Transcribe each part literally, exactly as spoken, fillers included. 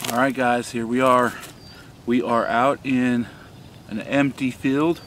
Alright guys, here we are. We are out in an empty field.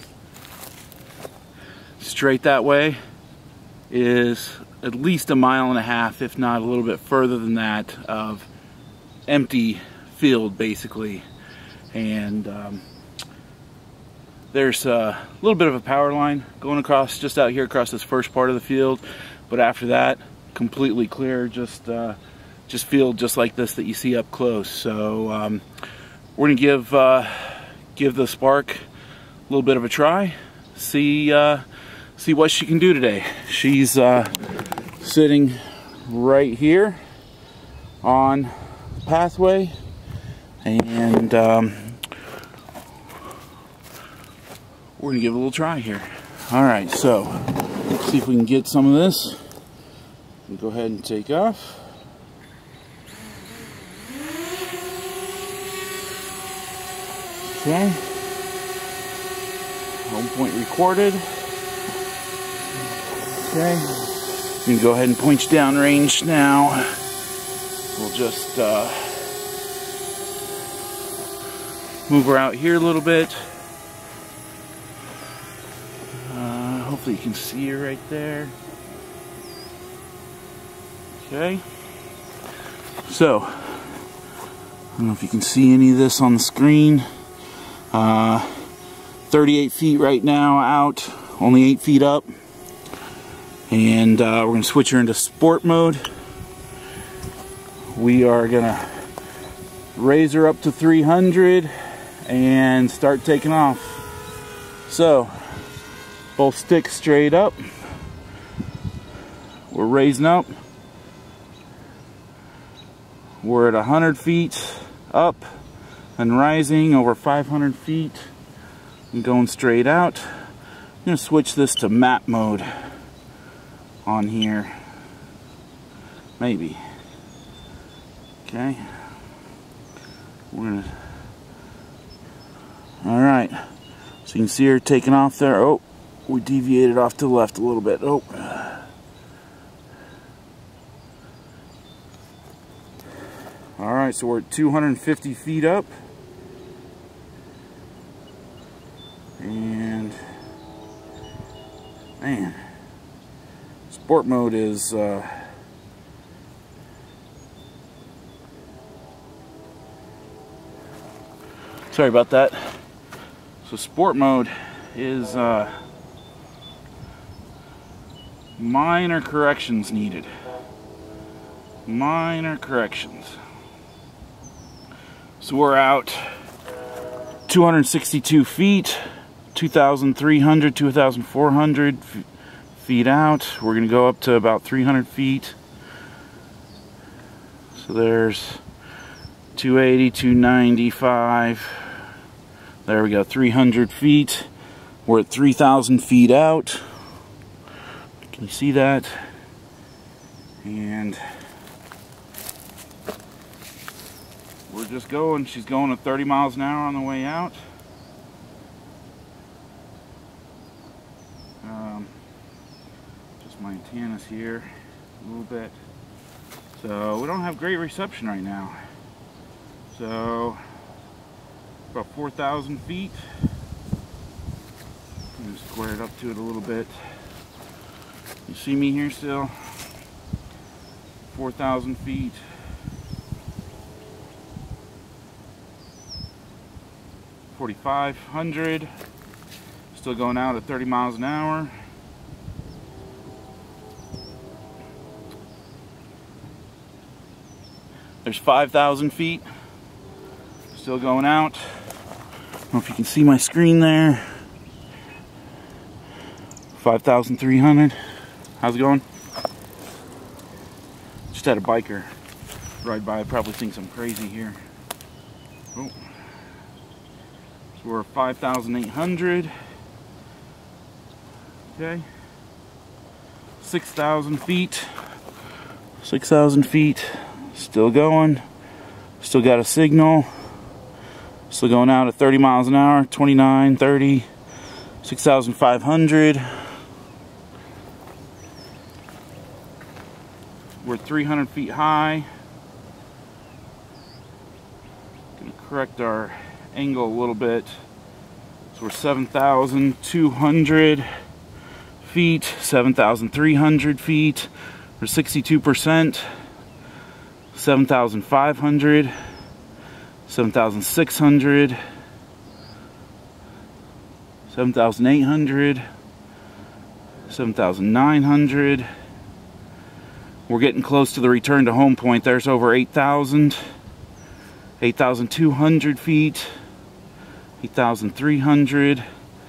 Straight that way is at least a mile and a half, if not a little bit further than that, of empty field basically. And um, there's a little bit of a power line going across just out here across this first part of the field, but after that completely clear, just uh, just field just like this that you see up close. So um, we're gonna give uh, give the Spark a little bit of a try, see uh, see what she can do today. She's uh, sitting right here on the pathway, and um, we're gonna give it a little try here. All right, so let's see if we can get some of this. We'll go ahead and take off. Okay. Home point recorded. Okay. We can go ahead and point you down range now. We'll just uh, move her out here a little bit. Uh, hopefully you can see her right there. Okay. So, I don't know if you can see any of this on the screen. Uh, thirty-eight feet right now out, only eight feet up. And uh, we're going to switch her into sport mode. We are going to raise her up to three hundred and start taking off. So, both sticks straight up. We're raising up. We're at one hundred feet up and rising, over five hundred feet and going straight out. I'm going to switch this to map mode on here. Maybe. Okay. We're going to... Alright. So you can see her taking off there. Oh, we deviated off to the left a little bit. Oh. Alright, so we're at two hundred fifty feet up. And, man, sport mode is, uh, sorry about that. So sport mode is, uh, minor corrections needed. Minor corrections. So we're out two hundred sixty-two feet, two thousand three hundred, two thousand four hundred feet out. We're going to go up to about three hundred feet. So there's two eighty, two ninety-five. There we go, three hundred feet. We're at three thousand feet out. Can you see that? And we're just going. She's going at thirty miles an hour on the way out. Um, just my antennas here a little bit. So we don't have great reception right now. So about four thousand feet. I'm going to square it up to it a little bit. You see me here still? four thousand feet. forty-five hundred, still going out at thirty miles an hour. There's five thousand feet, still going out. I don't know if you can see my screen there. five thousand three hundred. How's it going? Just had a biker ride by, probably thinks I'm crazy here. Oh. We're five thousand eight hundred. Okay. six thousand feet. six thousand feet. Still going. Still got a signal. Still going out at thirty miles an hour. twenty-nine, thirty. six thousand five hundred. We're three hundred feet high. correct our angle a little bit. So we're seven thousand two hundred feet, seven thousand three hundred feet, or sixty-two percent, seven thousand five hundred, seven thousand six hundred, seven thousand eight hundred, seven thousand nine hundred. We're getting close to the return to home point. There's over eight thousand, eight thousand two hundred feet, eight thousand three hundred,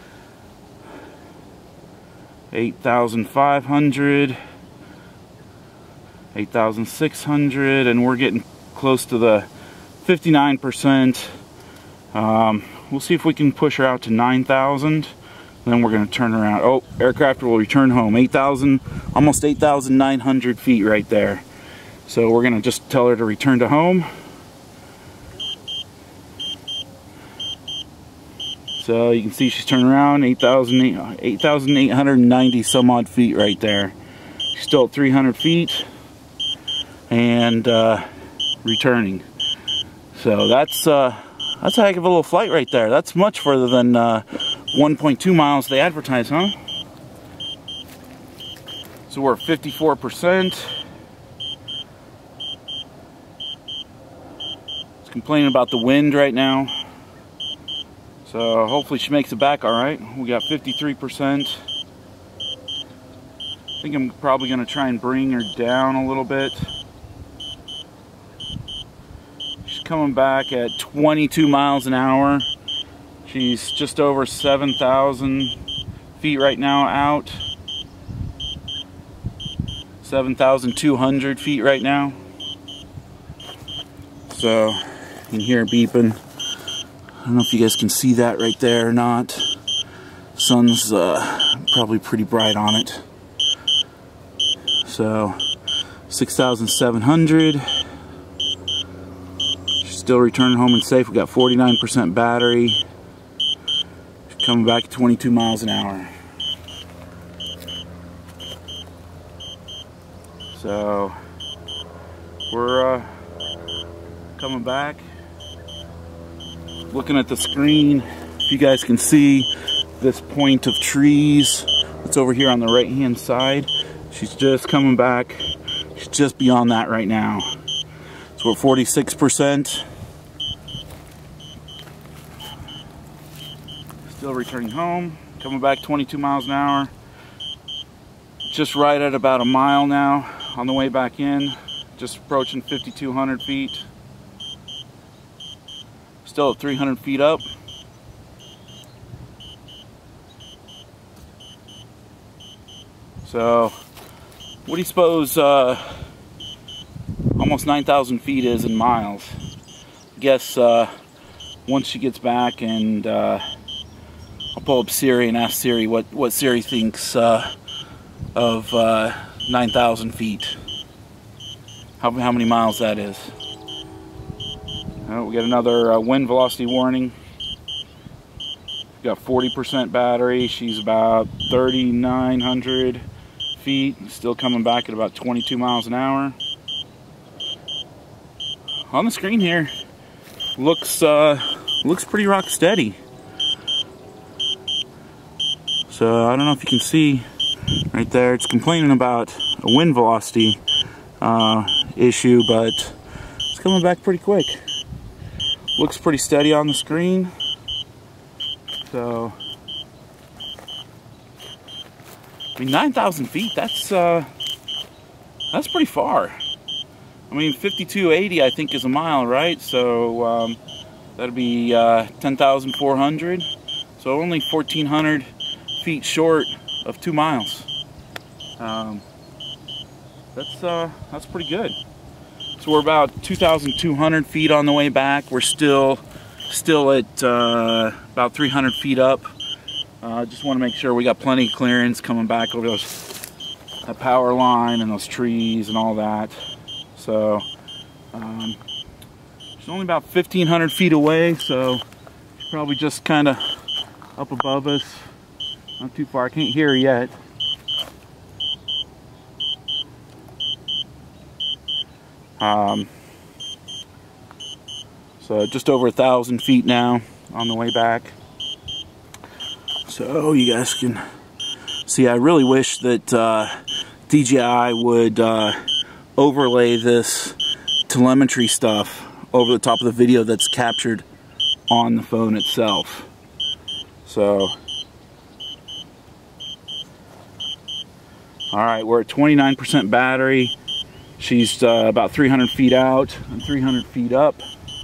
eight thousand five hundred, eight thousand six hundred, and we're getting close to the fifty-nine percent. Um, we'll see if we can push her out to nine thousand. Then we're going to turn around. Oh, aircraft will return home. eight thousand, almost eight thousand nine hundred feet right there. So we're going to just tell her to return to home. So you can see she's turning around, eight thousand eight hundred ninety some odd feet right there. She's still at three hundred feet and uh, returning. So that's uh, that's a heck of a little flight right there. That's much further than uh, one point two miles they advertise, huh? So we're at fifty-four percent. It's complaining about the wind right now. So hopefully she makes it back all right. We got fifty-three percent. I think I'm probably going to try and bring her down a little bit. She's coming back at twenty-two miles an hour. She's just over seven thousand feet right now out. seven thousand two hundred feet right now. So you can hear it beeping. I don't know if you guys can see that right there or not. Sun's uh, probably pretty bright on it. So six thousand seven hundred. She's still returning home and safe. We got forty-nine percent battery. She's coming back at twenty-two miles an hour. So we're uh, coming back. Looking at the screen, if you guys can see this point of trees that's over here on the right hand side, she's just coming back. She's just beyond that right now. So we're forty-six percent. Still returning home, coming back twenty-two miles an hour. Just right at about a mile now on the way back in. Just approaching fifty-two hundred feet. Still at three hundred feet up. So, what do you suppose uh, almost nine thousand feet is in miles? I guess uh, once she gets back, and uh, I'll pull up Siri and ask Siri what, what Siri thinks uh, of uh, nine thousand feet. How, how many miles that is. Oh, we got another uh, wind velocity warning. We got forty percent battery. She's about thirty-nine hundred feet. Still coming back at about twenty-two miles an hour. On the screen here, looks uh, looks pretty rock steady. So I don't know if you can see right there. It's complaining about a wind velocity uh, issue, but it's coming back pretty quick. Looks pretty steady on the screen. So, I mean, nine thousand feet, that's, uh, that's pretty far. I mean, fifty-two eighty, I think, is a mile, right? So, um, that'd be uh, ten thousand four hundred. So, only fourteen hundred feet short of two miles. Um, that's, uh, that's pretty good. So we're about two thousand two hundred feet on the way back. We're still still at uh, about three hundred feet up. Uh, just want to make sure we got plenty of clearance coming back over those that power line and those trees and all that. So um, she's only about fifteen hundred feet away, so she's probably just kind of up above us. Not too far. I can't hear her yet. Um, So just over a thousand feet now on the way back. So you guys can see, I really wish that uh, D J I would uh, overlay this telemetry stuff over the top of the video that's captured on the phone itself. So, alright, we're at twenty-nine percent battery. She's uh, about three hundred feet out and three hundred feet up.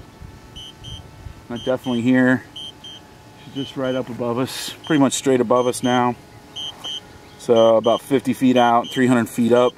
Not definitely here. She's just right up above us, pretty much straight above us now. So about fifty feet out, three hundred feet up.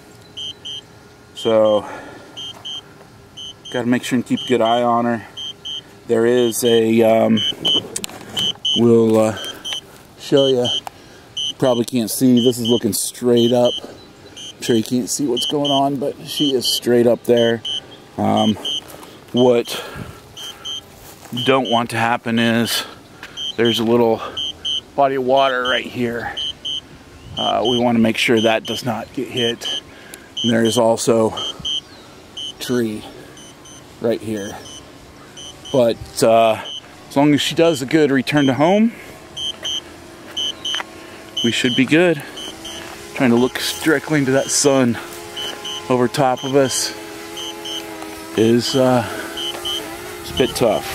So got to make sure and keep a good eye on her. There is a, um, we'll uh, show you. You probably can't see. This is looking straight up. I'm sure you can't see what's going on, but she is straight up there. Um, what you don't want to happen is there's a little body of water right here. Uh, we want to make sure that does not get hit. And there is also a tree right here. But uh, as long as she does a good return to home, we should be good. Trying to look directly into that sun over top of us is uh, it's a bit tough.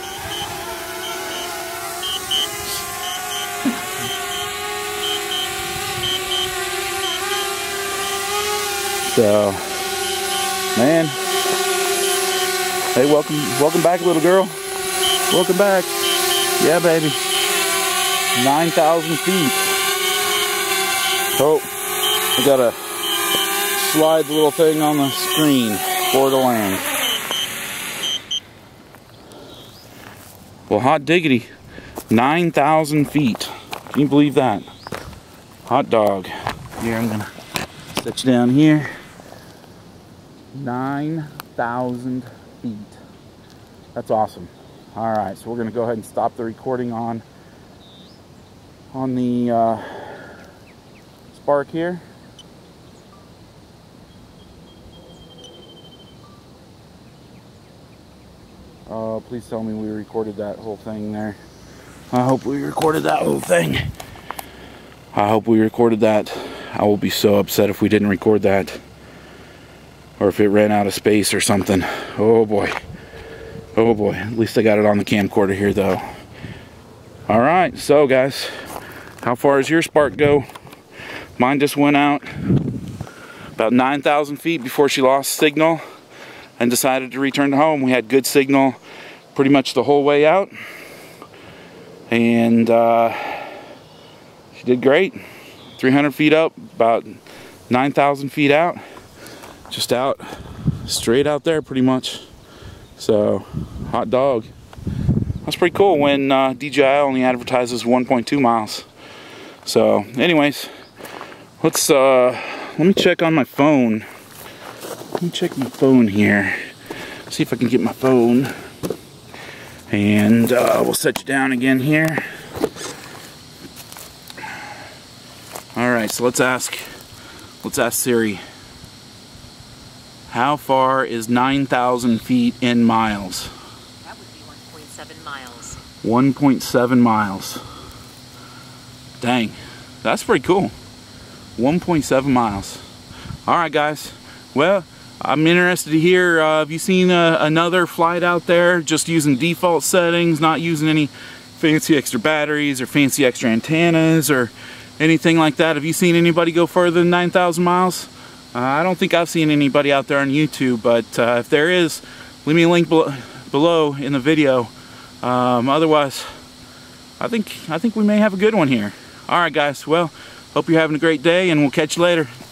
So, man, hey, welcome, welcome back, little girl. Welcome back. Yeah, baby. nine thousand feet. Oh, I gotta slide the little thing on the screen for the land. Well, hot diggity, nine thousand feet. Can you believe that? Hot dog. Here, I'm gonna set you down here. nine thousand feet. That's awesome. Alright, so we're going to go ahead and stop the recording on on the uh, Spark here. Oh, please tell me we recorded that whole thing there. I hope we recorded that whole thing. I hope we recorded that. I will be so upset if we didn't record that. Or if it ran out of space or something. Oh boy. Oh boy. At least I got it on the camcorder here though. Alright, so guys, how far does your Spark go? Mine just went out about nine thousand feet before she lost signal and decided to return to home. We had good signal pretty much the whole way out. And uh, she did great. three hundred feet up, about nine thousand feet out. Just out, straight out there pretty much. So, hot dog. That's pretty cool when uh, D J I only advertises one point two miles. So, anyways, let's, uh, let me check on my phone. Let me check my phone here. See if I can get my phone. And uh, we'll set you down again here. Alright, so let's ask, let's ask Siri. How far is nine thousand feet in miles? That would be one point seven miles. one point seven miles. Dang, that's pretty cool. one point seven miles. Alright guys, well, I'm interested to hear, uh, have you seen uh, another flight out there just using default settings, not using any fancy extra batteries or fancy extra antennas or anything like that? Have you seen anybody go further than nine thousand miles? Uh, I don't think I've seen anybody out there on YouTube, but uh, if there is, leave me a link be below in the video. Um, otherwise, I think I think we may have a good one here. All right, guys. Well, hope you're having a great day, and we'll catch you later.